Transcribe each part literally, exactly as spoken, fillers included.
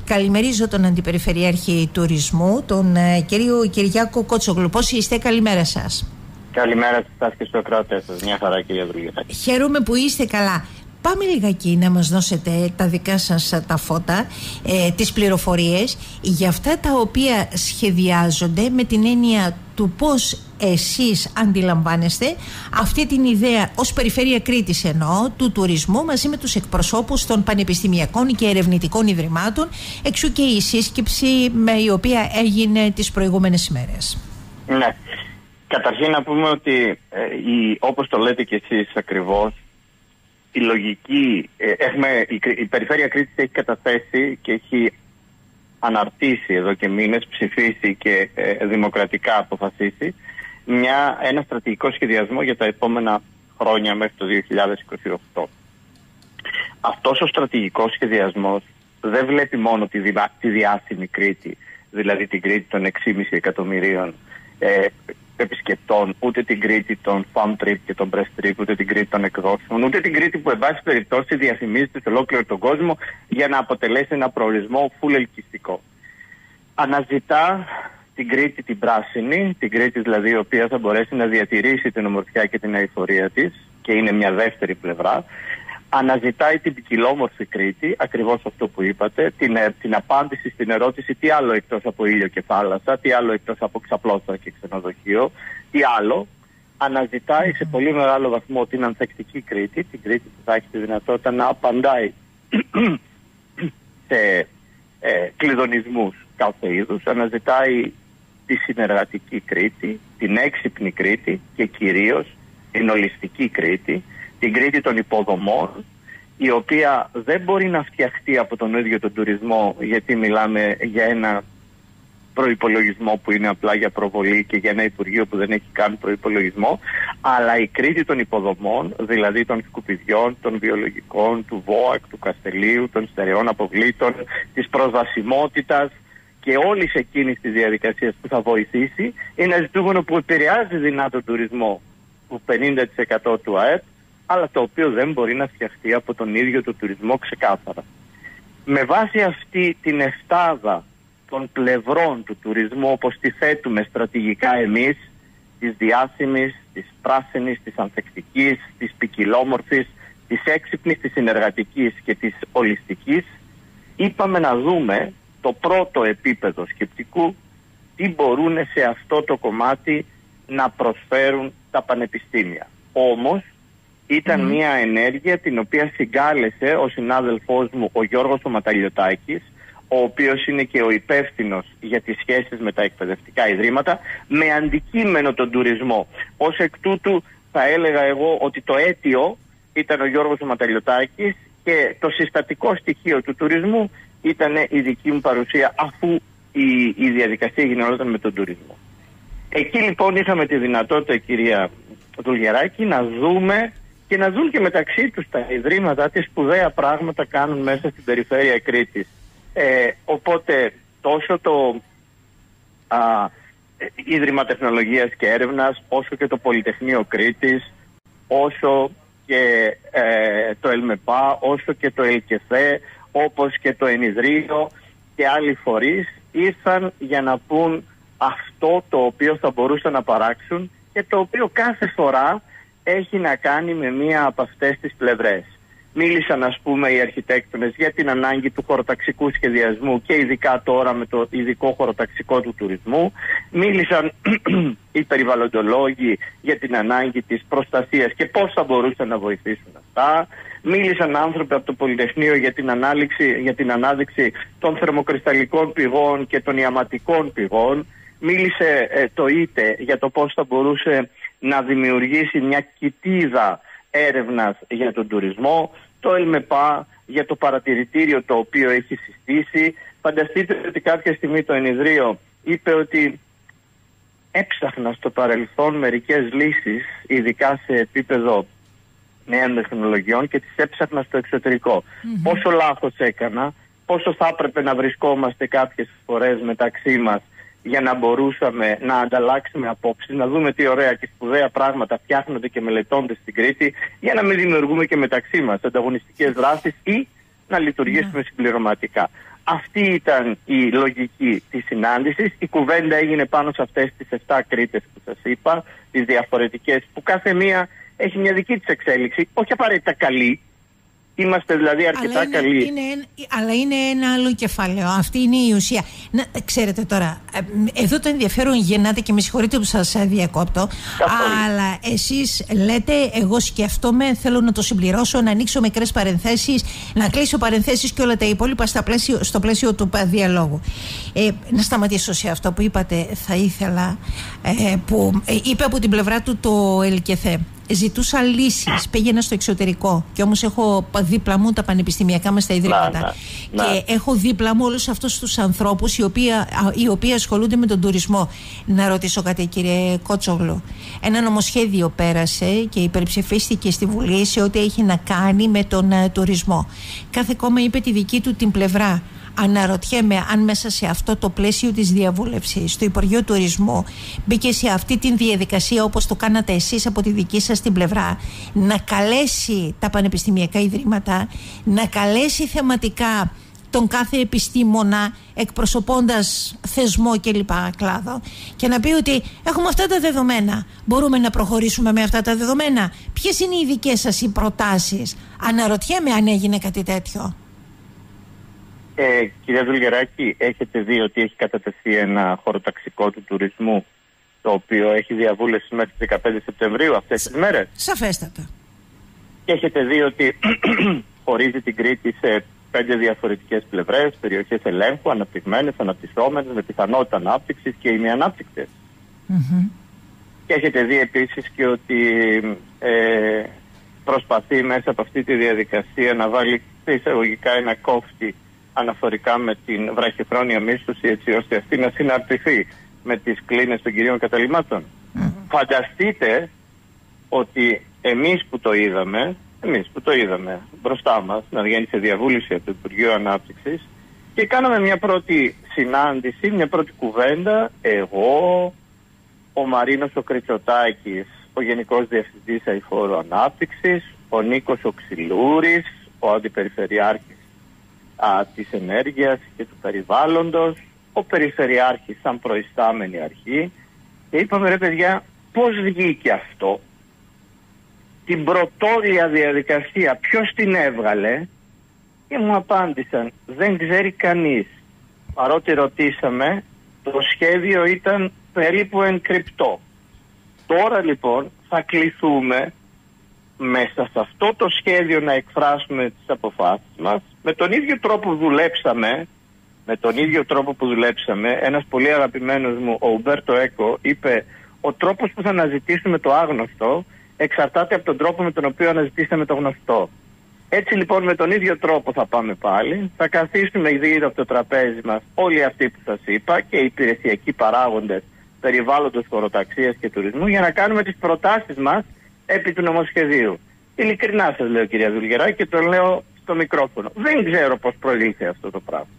Καλημερίζω τον Αντιπεριφερειάρχη Τουρισμού, τον ε, κύριο Κυριάκο Κότσογλου. Πώς είστε, καλημέρα σας. Καλημέρα σας και στο κράτος σας. Μια χαρά, κυρία Βρυγεράκη. Χαίρομαι που είστε καλά. Πάμε λιγάκι να μας δώσετε τα δικά σας τα φώτα, ε, τις πληροφορίες για αυτά τα οποία σχεδιάζονται, με την έννοια του πώς εσείς αντιλαμβάνεστε αυτή την ιδέα ως Περιφέρεια Κρήτης, εννοώ, του τουρισμού, μαζί με τους εκπροσώπους των πανεπιστημιακών και ερευνητικών ιδρυμάτων, εξού και η σύσκεψη με η οποία έγινε τις προηγούμενες ημέρες. Ναι. Καταρχήν να πούμε ότι ε, η, όπως το λέτε και εσείς ακριβώς, η λογική, ε, έχουμε, η, η Περιφέρεια Κρήτης έχει καταθέσει και έχει αναρτήσει εδώ και μήνες, ψηφίσει και ε, δημοκρατικά αποφασίσει μια, ένα στρατηγικό σχεδιασμό για τα επόμενα χρόνια μέχρι το δύο χιλιάδες είκοσι οκτώ. Αυτός ο στρατηγικός σχεδιασμός δεν βλέπει μόνο τη, δι, τη διάσημη Κρήτη, δηλαδή την Κρήτη των έξι κόμμα πέντε εκατομμυρίων ε, επισκεπτών, ούτε την Κρήτη των farm trip και των press trip, ούτε την Κρήτη των εκδόσεων, ούτε την Κρήτη που εν πάση περιπτώσει διαφημίζεται σε ολόκληρο τον κόσμο για να αποτελέσει ένα προορισμό full ελκυστικό. Αναζητά την Κρήτη την πράσινη, την Κρήτη δηλαδή η οποία θα μπορέσει να διατηρήσει την ομορφιά και την αειφορία της, και είναι μια δεύτερη πλευρά. Αναζητάει την ποικιλόμορφη Κρήτη, ακριβώς αυτό που είπατε, την, την απάντηση στην ερώτηση τι άλλο εκτός από ήλιο και θάλασσα, τι άλλο εκτός από ξαπλώστρα και ξενοδοχείο, τι άλλο. Αναζητάει σε πολύ μεγάλο βαθμό την ανθεκτική Κρήτη, την Κρήτη που θα έχει τη δυνατότητα να απαντάει σε ε, κλειδονισμούς κάθε είδους. Αναζητάει τη συνεργατική Κρήτη, την έξυπνη Κρήτη και κυρίως την ολιστική Κρήτη, την Κρήτη των υποδομών, η οποία δεν μπορεί να φτιαχτεί από τον ίδιο τον τουρισμό, γιατί μιλάμε για ένα προϋπολογισμό που είναι απλά για προβολή και για ένα Υπουργείο που δεν έχει καν προϋπολογισμό, αλλά η Κρήτη των υποδομών, δηλαδή των σκουπιδιών, των βιολογικών, του ΒΟΑΚ, του Καστελίου, των στερεών αποβλήτων, της προσβασιμότητας και όλης εκείνης της διαδικασίας που θα βοηθήσει, είναι ένα ζητούμενο που επηρεάζει δεινά τον τουρισμό του πενήντα τοις εκατό του ΑΕΠ, αλλά το οποίο δεν μπορεί να φτιαχτεί από τον ίδιο το τουρισμό ξεκάθαρα. Με βάση αυτή την εφτάδα των πλευρών του τουρισμού, όπως τη θέτουμε στρατηγικά εμείς, της διάσημης, της πράσινης, της ανθεκτικής, της ποικιλόμορφης, της έξυπνης, της συνεργατικής και της ολιστικής, είπαμε να δούμε το πρώτο επίπεδο σκεπτικού, τι μπορούν σε αυτό το κομμάτι να προσφέρουν τα πανεπιστήμια. Όμως, ήταν mm. μια ενέργεια την οποία συγκάλεσε ο συνάδελφός μου ο Γιώργος ο Ματαλιωτάκης, ο οποίος είναι και ο υπεύθυνος για τις σχέσεις με τα εκπαιδευτικά ιδρύματα, με αντικείμενο τον τουρισμό. Ως εκ τούτου θα έλεγα εγώ ότι το αίτιο ήταν ο Γιώργος ο Ματαλιωτάκης και το συστατικό στοιχείο του τουρισμού ήταν η δική μου παρουσία, αφού η, η διαδικασία γινόταν με τον τουρισμό. Εκεί λοιπόν είχαμε τη δυνατότητα, κυρία Βρυγεράκη, να δούμε και να δουν και μεταξύ τους τα ιδρύματα τι σπουδαία πράγματα κάνουν μέσα στην Περιφέρεια Κρήτης. Ε, οπότε τόσο το α, Ίδρυμα Τεχνολογίας και Έρευνας, όσο και το Πολυτεχνείο Κρήτης, όσο και ε, το ΕΛΜΕΠΑ, όσο και το ΕΛΚΕΘΕ, όπως και το Ενιδρίο και άλλοι φορείς ήρθαν για να πούν αυτό το οποίο θα μπορούσαν να παράξουν και το οποίο κάθε φορά έχει να κάνει με μία από αυτές τις πλευρές. Μίλησαν, ας πούμε, οι αρχιτέκτονες για την ανάγκη του χωροταξικού σχεδιασμού και ειδικά τώρα με το ειδικό χωροταξικό του τουρισμού. Μίλησαν οι περιβαλλοντολόγοι για την ανάγκη της προστασίας και πώς θα μπορούσαν να βοηθήσουν αυτά. Μίλησαν άνθρωποι από το Πολυτεχνείο για την, ανάλυξη, για την ανάδειξη των θερμοκρισταλλικών πηγών και των ιαματικών πηγών. Μίλησε ε, το ΙΤΕ για το πώς θα μπορούσε να δημιουργήσει μια κοιτίδα έρευνας για τον τουρισμό, το ΕΛΜΕΠΑ για το παρατηρητήριο το οποίο έχει συστήσει. Φανταστείτε ότι κάποια στιγμή το Ενιδρίο είπε ότι έψαχνα στο παρελθόν μερικές λύσεις, ειδικά σε επίπεδο νέων τεχνολογιών, και τις έψαχνα στο εξωτερικό. Mm-hmm. Πόσο λάθος έκανα, πόσο θα έπρεπε να βρισκόμαστε κάποιες φορές μεταξύ μας για να μπορούσαμε να ανταλλάξουμε απόψεις, να δούμε τι ωραία και σπουδαία πράγματα φτιάχνονται και μελετώνται στην Κρήτη, για να μην δημιουργούμε και μεταξύ μας ανταγωνιστικές δράσεις ή να λειτουργήσουμε yeah. συμπληρωματικά. αυτή ήταν η λογική της συνάντησης. Η κουβέντα έγινε πάνω σε αυτές τις επτά Κρήτες που σας είπα, τις διαφορετικές, που κάθε μία έχει μια δική της εξέλιξη, όχι απαραίτητα καλή. Είμαστε δηλαδή αρκετά αλλά είναι, καλοί. Είναι, αλλά είναι ένα άλλο κεφάλαιο. Αυτή είναι η ουσία. Να, ξέρετε τώρα, εδώ το ενδιαφέρον γεννάται και με συγχωρείτε που σας διακόπτω. Καθόλου. Αλλά εσείς λέτε, εγώ σκέφτομαι, θέλω να το συμπληρώσω, να ανοίξω μικρές παρενθέσεις, να κλείσω παρενθέσεις και όλα τα υπόλοιπα στα πλαίσιο, στο πλαίσιο του διαλόγου. Ε, να σταματήσω σε αυτό που είπατε, θα ήθελα, ε, που ε, είπε από την πλευρά του το ΕΛΚΕΘΕ. Ζητούσα λύσεις, πήγαινα στο εξωτερικό και όμως έχω δίπλα μου τα πανεπιστημιακά μας τα ιδρύματα να, να, και να. έχω δίπλα μου όλους αυτούς τους ανθρώπους οι οποίοι, οι οποίοι ασχολούνται με τον τουρισμό. Να ρωτήσω κάτι, κύριε Κότσογλου. Ένα νομοσχέδιο πέρασε και υπερψηφίστηκε στη Βουλή σε ό,τι έχει να κάνει με τον uh, τουρισμό. Κάθε κόμμα είπε τη δική του την πλευρά. Αναρωτιέμαι αν μέσα σε αυτό το πλαίσιο της διαβούλευσης το Υπουργείο Τουρισμού μπήκε σε αυτή τη διαδικασία, όπως το κάνατε εσείς από τη δική σας την πλευρά, να καλέσει τα πανεπιστημιακά ιδρύματα, να καλέσει θεματικά τον κάθε επιστήμονα εκπροσωπώντας θεσμό και λοιπά κλάδο και να πει ότι έχουμε αυτά τα δεδομένα, μπορούμε να προχωρήσουμε με αυτά τα δεδομένα. Ποιες είναι οι δικές σας οι προτάσεις? Αναρωτιέμαι αν έγινε κάτι τέτοιο. Ε, κυρία Δουλγεράκη, έχετε δει ότι έχει κατατεθεί ένα χωροταξικό του τουρισμού, το οποίο έχει διαβούλευση μέχρι τις δεκαπέντε Σεπτεμβρίου αυτές τις μέρες? Σαφέστατα. Και έχετε δει ότι χωρίζει την Κρήτη σε πέντε διαφορετικές πλευρές, περιοχές ελέγχου, αναπτυγμένες, αναπτυσσόμενες, με πιθανότητα ανάπτυξης και ημιανάπτυκτες. Mm-hmm. Και έχετε δει επίσης και ότι ε, προσπαθεί μέσα από αυτή τη διαδικασία να βάλει εισαγωγικά ένα κόφτη αναφορικά με την βραχυχρόνια μίσθωση, έτσι ώστε αυτή να συναρτηθεί με τις κλίνες των κυρίων καταλυμάτων. Mm. Φανταστείτε ότι εμείς που το είδαμε, εμείς που το είδαμε μπροστά μας να βγαίνει σε διαβούλευση από το Υπουργείο Ανάπτυξης και κάναμε μια πρώτη συνάντηση, μια πρώτη κουβέντα, εγώ, ο Μαρίνος ο Κριτσοτάκης, ο Γενικός Διευθυντής Αειφόρου Ανάπτυξης, ο Νίκος ο Ξυλούρης, ο Αντιπεριφερειάρχης Α, της ενέργειας και του περιβάλλοντος, ο Περιφερειάρχης σαν προϊστάμενη αρχή, και είπαμε, ρε παιδιά, πώς βγήκε αυτό, την πρωτόλια διαδικασία ποιος την έβγαλε? Και μου απάντησαν, δεν ξέρει κανείς. Παρότι ρωτήσαμε, το σχέδιο ήταν περίπου ενκρυπτό. Τώρα λοιπόν θα κληθούμε μέσα σε αυτό το σχέδιο να εκφράσουμε τις αποφάσεις μας. Με τον ίδιο τρόπο δουλέψαμε, με τον ίδιο τρόπο που δουλέψαμε, ένας πολύ αγαπημένος μου, ο Ουμπέρτο Έκο, είπε ο τρόπος που θα αναζητήσουμε το άγνωστο εξαρτάται από τον τρόπο με τον οποίο αναζητήσαμε το γνωστό. Έτσι λοιπόν με τον ίδιο τρόπο θα πάμε πάλι, θα καθίσουμε γύρω από το τραπέζι μας όλοι αυτοί που σας είπα και οι υπηρεσιακοί παράγοντες περιβάλλοντος, χωροταξίας και τουρισμού για να κάνουμε τις προτάσεις μας επί του νομοσχεδίου. Ειλικρινά σας λέω, κυρία Δουλγεράκη, και το λέω στο μικρόφωνο. Δεν ξέρω πώς προήλθε αυτό το πράγμα.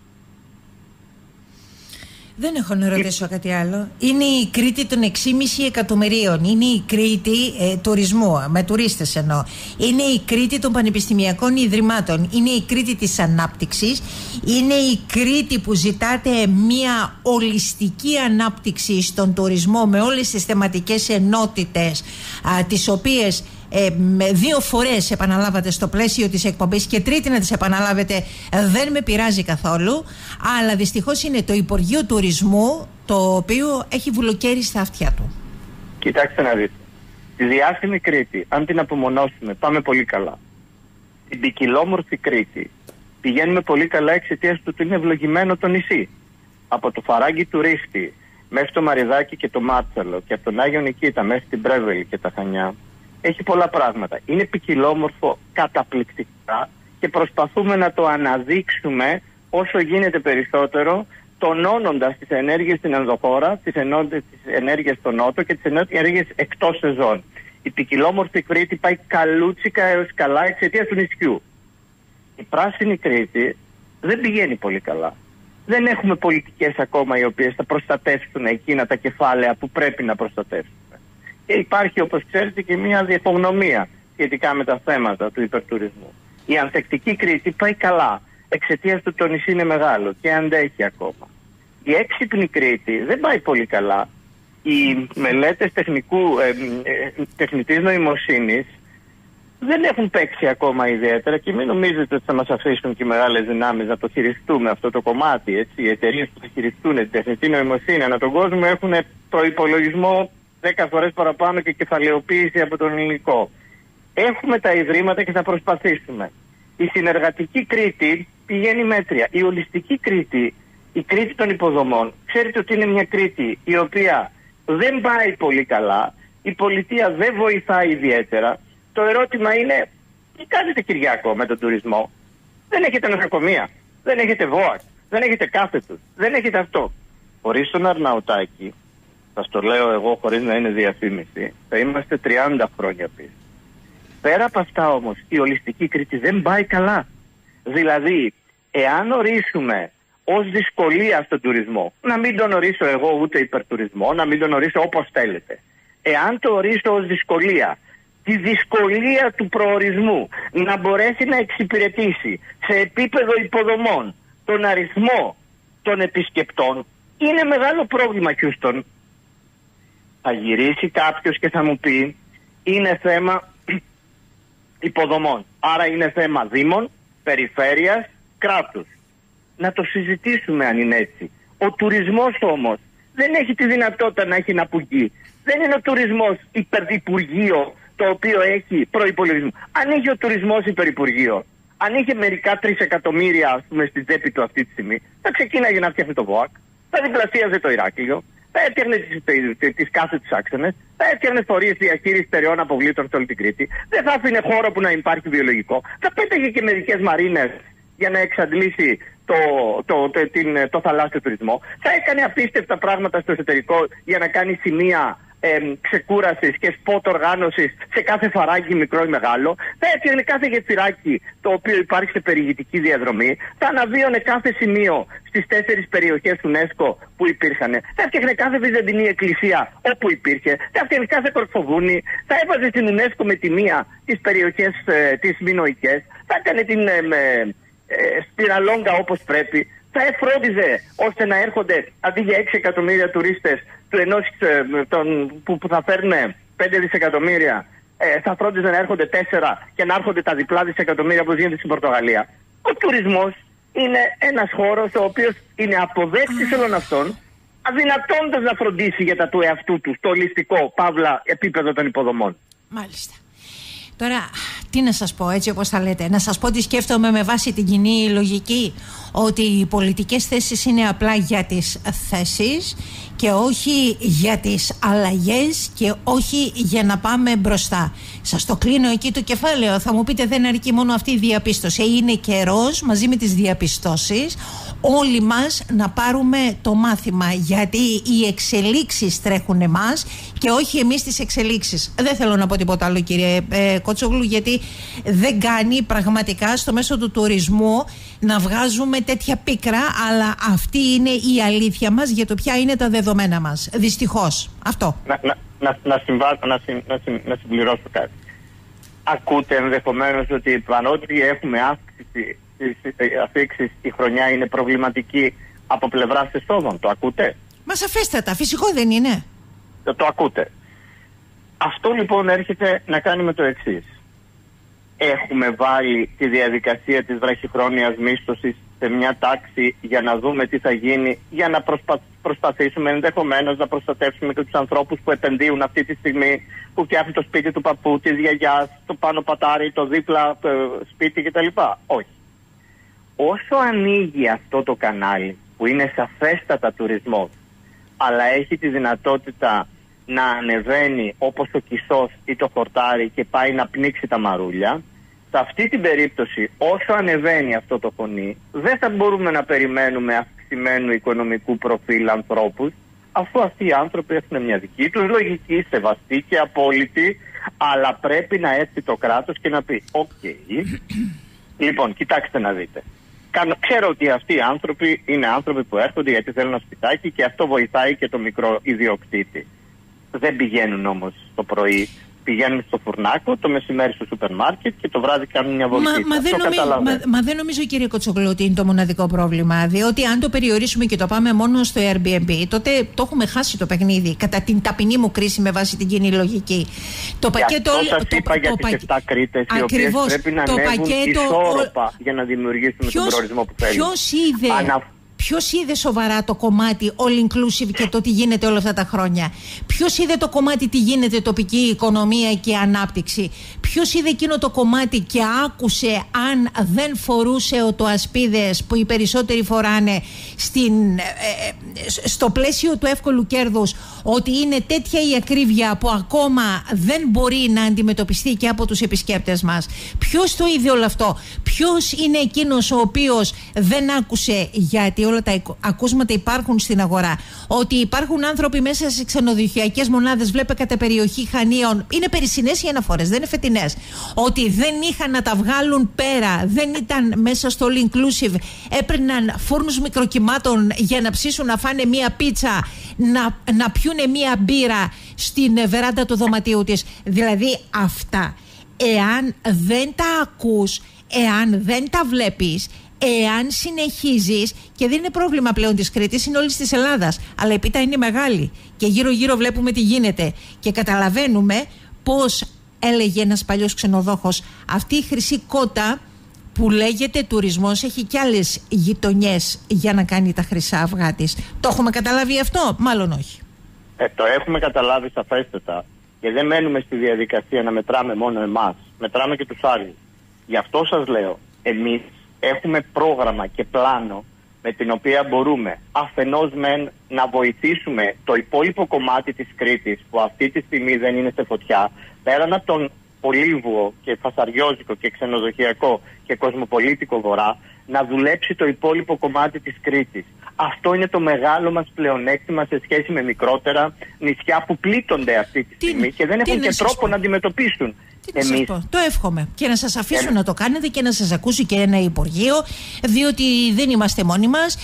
Δεν έχω να ρωτήσω κάτι άλλο. Είναι η Κρήτη των έξι κόμμα πέντε εκατομμυρίων. Είναι η Κρήτη ε, τουρισμού, με τουρίστες εννοώ. Είναι η Κρήτη των πανεπιστημιακών ιδρυμάτων. Είναι η Κρήτη της ανάπτυξης. Είναι η Κρήτη που ζητάτε μια ολιστική ανάπτυξη στον τουρισμό με όλες τις θεματικές ενότητες, α, τις οποίες Ε, δύο φορές επαναλάβατε στο πλαίσιο της εκπομπής και τρίτη να τις επαναλάβετε δεν με πειράζει καθόλου, αλλά δυστυχώς είναι το Υπουργείο Τουρισμού το οποίο έχει βουλοκαίρι στα αυτιά του. Κοιτάξτε να δείτε, τη διάσημη Κρήτη αν την απομονώσουμε πάμε πολύ καλά. Την ποικιλόμορφη Κρήτη πηγαίνουμε πολύ καλά εξαιτίας του ότι είναι ευλογημένο το νησί. Από το Φαράγγι του Ρίσκτη μέχρι το Μαριδάκι και το Μάτσαλο και από τον Άγιο Νικήτα μέχρι την Πρέβελη και τα Χανιά. Έχει πολλά πράγματα. Είναι ποικιλόμορφο καταπληκτικά και προσπαθούμε να το αναδείξουμε όσο γίνεται περισσότερο, τονώνοντας τις ενέργειες στην ενδοχώρα, τις, ενό... τις ενέργειες στο νότο και τις ενέργειες εκτός σεζόν. Η ποικιλόμορφη Κρήτη πάει καλούτσικα έως καλά εξαιτίας του νησιού. Η πράσινη Κρήτη δεν πηγαίνει πολύ καλά. Δεν έχουμε πολιτικές ακόμα οι οποίες θα προστατεύσουν εκείνα τα κεφάλαια που πρέπει να προστατεύσουν. Και υπάρχει, όπως ξέρετε, και μια διεπογνωμία σχετικά με τα θέματα του υπερτουρισμού. Η ανθεκτική Κρήτη πάει καλά. εξαιτίας του το νησί είναι μεγάλο και αντέχει ακόμα. Η έξυπνη Κρήτη δεν πάει πολύ καλά. Οι μελέτες τεχνικού, ε, ε, τεχνητής νοημοσύνης δεν έχουν παίξει ακόμα ιδιαίτερα και μην νομίζετε ότι θα μας αφήσουν και οι μεγάλες δυνάμεις να το χειριστούμε αυτό το κομμάτι. Έτσι. Οι εταιρείες που θα χειριστούν την τεχνητή νοημοσύνη ανά τον κόσμο έχουν προϋπολογισμό δέκα φορές παραπάνω και κεφαλαιοποίηση από τον ελληνικό. Έχουμε τα ιδρύματα και θα προσπαθήσουμε. Η συνεργατική Κρήτη πηγαίνει μέτρια. Η ολιστική Κρήτη, η Κρήτη των υποδομών, ξέρετε ότι είναι μια Κρήτη η οποία δεν πάει πολύ καλά, η πολιτεία δεν βοηθάει ιδιαίτερα. Το ερώτημα είναι, τι κάνετε Κυριάκο με τον τουρισμό? Δεν έχετε νοσοκομεία, δεν έχετε ΒΟΑΚ, δεν έχετε κάθετους, δεν έχετε αυτό. Χωρίς τον Αρναουτάκη, σας το λέω εγώ χωρίς να είναι διαφήμιση, θα είμαστε τριάντα χρόνια πίσω. Πέρα από αυτά όμως, η ολιστική Κρήτη δεν πάει καλά. Δηλαδή, εάν ορίσουμε ως δυσκολία στον τουρισμό, να μην τον ορίσω εγώ ούτε υπερτουρισμό, να μην τον ορίσω όπως θέλετε. Εάν το ορίσω ως δυσκολία, τη δυσκολία του προορισμού να μπορέσει να εξυπηρετήσει σε επίπεδο υποδομών τον αριθμό των επισκεπτών, είναι μεγάλο πρόβλημα, Χιούστον. Θα γυρίσει κάποιος και θα μου πει, είναι θέμα υποδομών. Άρα είναι θέμα δήμων, περιφέρειας, κράτους. Να το συζητήσουμε αν είναι έτσι. Ο τουρισμός όμως δεν έχει τη δυνατότητα να έχει ένα πουγγί. Δεν είναι ο τουρισμός υπερυπουργείο το οποίο έχει προϋπολογισμό. Αν είχε ο τουρισμός υπερυπουργείο, αν είχε μερικά τρισεκατομμύρια ας πούμε στην τσέπη του αυτή τη στιγμή, θα ξεκίναγε να φτιάχνει το ΒΟΑΚ, θα διπλασίαζε το Ηράκλειο, θα έφτιαχνε τις κάθετες άξονες, θα έφτιαχνε φορείς διαχείρισης στερεών αποβλήτων σε όλη την Κρήτη, δεν θα άφηνε χώρο που να υπάρχει βιολογικό, θα πέταγε και μερικές μαρίνες για να εξαντλήσει το, το, το, την, το θαλάσσιο τουρισμό, θα έκανε απίστευτα πράγματα στο εσωτερικό για να κάνει σημεία Ε, ξεκούρασης και σπότ οργάνωσης σε κάθε φαράγγι μικρό ή μεγάλο, θα έφτιαχνε κάθε γεφυράκι το οποίο υπάρχει σε περιηγητική διαδρομή, θα αναβίωνε κάθε σημείο στις τέσσερις περιοχές του UNESCO που υπήρχαν, θα έφτιαχνε κάθε βυζαντινή εκκλησία όπου υπήρχε, θα έφτιαχνε κάθε κορφοβούνι, θα έβαζε στην UNESCO με τη μία τις περιοχές ε, τις μινοικές, θα έκανε την ε, ε, σπιραλόγκα όπως πρέπει, θα εφρόντιζε ώστε να έρχονται αντί για έξι εκατομμύρια τουρίστες του ενός, τον, που, που θα φέρνουν πέντε δισεκατομμύρια, ε, θα φρόντιζε να έρχονται τέσσερα και να έρχονται τα διπλά δισεκατομμύρια που γίνεται στην Πορτογαλία. Ο τουρισμός είναι ένας χώρος ο οποίος είναι αποδέκτης όλων αυτών, αδυνατώντας να φροντίσει για τα του εαυτού του στο ολιστικό, παύλα, επίπεδο των υποδομών. Μάλιστα. Τώρα, τι να σας πω, έτσι όπως θα λέτε, να σας πω τι σκέφτομαι με βάση την κοινή λογική, ότι οι πολιτικές θέσεις είναι απλά για τις θέσεις και όχι για τις αλλαγές και όχι για να πάμε μπροστά. Σας το κλείνω εκεί το κεφάλαιο. Θα μου πείτε δεν αρκεί μόνο αυτή η διαπίστωση. Είναι καιρός μαζί με τις διαπιστώσεις όλοι μας να πάρουμε το μάθημα, γιατί οι εξελίξεις τρέχουν εμάς και όχι εμείς τις εξελίξεις. Δεν θέλω να πω τίποτα άλλο, κύριε ε, Κότσογλου, γιατί δεν κάνει πραγματικά στο μέσο του τουρισμού να βγάζουμε τέτοια πίκρα, αλλά αυτή είναι η αλήθεια μας για το ποια είναι τα δεδομένα μας. Δυστυχώς. Αυτό. Να, να, να, να, συμβάσω, να, συ, να, συ, να συμπληρώσω κάτι. Ακούτε ενδεχομένως ότι παρότι έχουμε αύξηση στις αφήξεις, η χρονιά είναι προβληματική από πλευράς εσόδων. Το ακούτε? Μα σαφέστατα. Φυσικό δεν είναι? Το, το ακούτε. Αυτό λοιπόν έρχεται να κάνει με το εξής. Έχουμε βάλει τη διαδικασία της βραχυχρόνιας μίσθωσης σε μια τάξη για να δούμε τι θα γίνει, για να προσπα... προσπαθήσουμε ενδεχομένως να προστατεύσουμε και τους ανθρώπους που επενδύουν αυτή τη στιγμή, που φτιάχνει το σπίτι του παππού, της γιαγιάς, το πάνω πατάρι, το δίπλα το σπίτι κτλ. Όχι. Όσο ανοίγει αυτό το κανάλι, που είναι σαφέστατα τουρισμός, αλλά έχει τη δυνατότητα να ανεβαίνει όπως ο Κισός ή το χορτάρι και πάει να πνίξει τα μαρούλια, σε αυτή την περίπτωση όσο ανεβαίνει αυτό το φωνή, δεν θα μπορούμε να περιμένουμε αυξημένου οικονομικού προφίλ ανθρώπους, αφού αυτοί οι άνθρωποι έχουν μια δική τους λογική, σεβαστή και απόλυτη, αλλά πρέπει να έρθει το κράτος και να πει «ΟΚ, okay, λοιπόν, κοιτάξτε να δείτε. Ξέρω ότι αυτοί οι άνθρωποι είναι άνθρωποι που έρχονται γιατί θέλουν ένα σπιτάκι και αυτό βοηθάει και το μικρό ιδιοκτήτη. Δεν πηγαίνουν όμως το πρωί πηγαίνουν στο φουρνάκο, το μεσημέρι στο σούπερ μάρκετ και το βράδυ κάνουν μια βολτίτσα. Μα, μα, δεν νομι... μα, μα δεν νομίζω, κύριε Κοτσογλου, ότι είναι το μοναδικό πρόβλημα. Διότι αν το περιορίσουμε και το πάμε μόνο στο Airbnb, τότε το έχουμε χάσει το παιχνίδι. Κατά την ταπεινή μου κρίση με βάση την κοινή λογική. Το πακέτο. Αυτό σας το, είπα το, για το, τις επτά κρίτες, οι οποίες πρέπει να ανέβουν ισόρροπα για να δημιουργήσουμε ποιος, τον προορισμό που θέλουμε. Ποιος είδε. Ανα... Ποιος είδε σοβαρά το κομμάτι all inclusive και το τι γίνεται όλα αυτά τα χρόνια? Ποιος είδε το κομμάτι τι γίνεται τοπική οικονομία και ανάπτυξη? Ποιος είδε εκείνο το κομμάτι και άκουσε αν δεν φορούσε οτοασπίδες που οι περισσότεροι φοράνε στην, ε, στο πλαίσιο του εύκολου κέρδους, ότι είναι τέτοια η ακρίβεια που ακόμα δεν μπορεί να αντιμετωπιστεί και από τους επισκέπτες μας? Ποιος το είδε όλο αυτό? Ποιος είναι εκείνος ο οποίος δεν άκουσε, γιατί όλα τα ακούσματα υπάρχουν στην αγορά, ότι υπάρχουν άνθρωποι μέσα σε ξενοδοχειακές μονάδες, βλέπε κατά περιοχή Χανίων, είναι περισσινές οι αναφορές, δεν είναι φετινές, ότι δεν είχαν να τα βγάλουν πέρα, δεν ήταν μέσα στο all inclusive, έπαιρναν φούρνους μικροκυμάτων για να ψήσουν, να φάνε μία πίτσα, να, να πιούνε μία μπύρα στην βεράντα του δωματίου της. Δηλαδή αυτά, εάν δεν τα ακούς, εάν δεν τα βλέπεις, εάν συνεχίζεις, και δεν είναι πρόβλημα πλέον της Κρήτης, είναι όλης της Ελλάδας, αλλά η πίτα είναι μεγάλη και γύρω γύρω βλέπουμε τι γίνεται και καταλαβαίνουμε πως έλεγε ένας παλιός ξενοδόχος, αυτή η χρυσή κότα που λέγεται τουρισμός έχει κι άλλες γειτονιές για να κάνει τα χρυσά αυγά της. Το έχουμε καταλάβει αυτό? Μάλλον όχι. Ε, το έχουμε καταλάβει σαφέστατα και δεν μένουμε στη διαδικασία να μετράμε μόνο εμάς, μετράμε και τους άλλους. Γι' αυτό σας λέω, εμείς έχουμε πρόγραμμα και πλάνο με την οποία μπορούμε αφενός μεν να βοηθήσουμε το υπόλοιπο κομμάτι της Κρήτης που αυτή τη στιγμή δεν είναι σε φωτιά, πέραν από τον Πολύβουο και Φασαριόζικο και Ξενοδοχειακό και Κοσμοπολίτικο Βορρά, να δουλέψει το υπόλοιπο κομμάτι της Κρήτης. Αυτό είναι το μεγάλο μας πλεονέκτημα σε σχέση με μικρότερα νησιά που πλήττονται αυτή τη τι, στιγμή και δεν έχουν και τρόπο πω. να αντιμετωπίσουν. Τι να σας πω, το εύχομαι και να σας αφήσουν να το κάνετε και να σας ακούσει και ένα Υπουργείο, διότι δεν είμαστε μόνοι μας,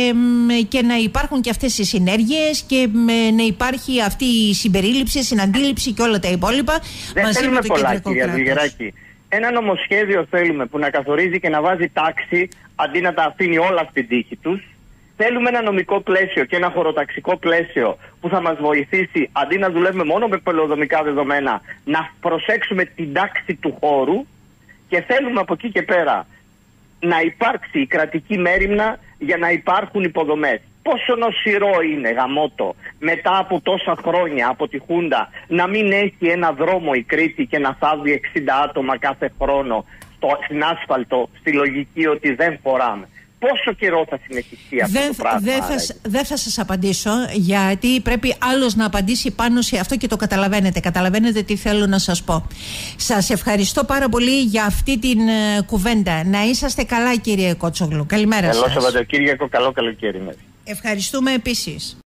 ε, και να υπάρχουν και αυτές οι συνέργειες και ε, να υπάρχει αυτή η συμπερίληψη, η συναντήληψη και όλα τα υπόλοιπα. Δεν μαζί θέλουμε με το πολλά, κυρία Ζυγεράκη. Ένα νομοσχέδιο θέλουμε που να καθορίζει και να βάζει τάξη αντί να τα αφήνει όλα στην τύχη τους. Θέλουμε ένα νομικό πλαίσιο και ένα χωροταξικό πλαίσιο που θα μας βοηθήσει, αντί να δουλεύουμε μόνο με πολεοδομικά δεδομένα, να προσέξουμε την τάξη του χώρου, και θέλουμε από εκεί και πέρα να υπάρξει η κρατική μέριμνα για να υπάρχουν υποδομές. Πόσο νοσηρό είναι, γαμώτο, μετά από τόσα χρόνια από τη Χούντα, να μην έχει ένα δρόμο η Κρήτη και να θάβει εξήντα άτομα κάθε χρόνο στο, στην άσφαλτο, στη λογική ότι δεν φοράμε. Πόσο καιρό θα συνεχιστεί αυτό δεν, το πράγμα? Δεν θα, δε θα σας απαντήσω, γιατί πρέπει άλλος να απαντήσει πάνω σε αυτό και το καταλαβαίνετε. Καταλαβαίνετε τι θέλω να σας πω. Σας ευχαριστώ πάρα πολύ για αυτή την uh, κουβέντα. Να είσαστε καλά, κύριε Κότσογλου. Καλημέρα σας. Καλό Σαββατοκύριακο, καλό καλοκαίρι. Ευχαριστούμε επίσης.